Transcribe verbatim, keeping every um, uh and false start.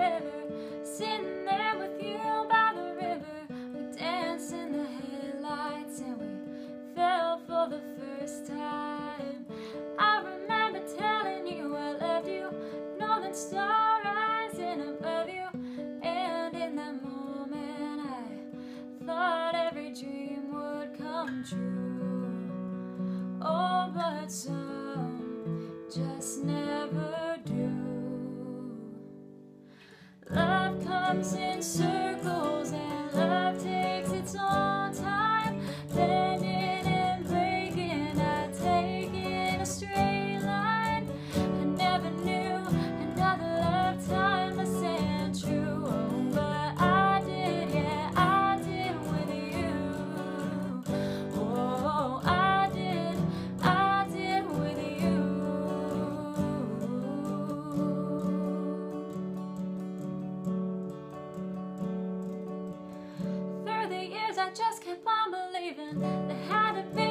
forever, sitting there with you by the river. We danced in the headlights and we fell for the first time. I remember telling you I loved you, northern star rising above you, and in that moment I thought every dream would come true. Oh, but some just never do. Love comes in circles and love takes its own time, bending and breaking, I take in a straight line. I never knew another lifetime to stand true. Oh, but I did, yeah, I did with you. Oh, I did, I did with you. Through the years I just kept on believing there had to be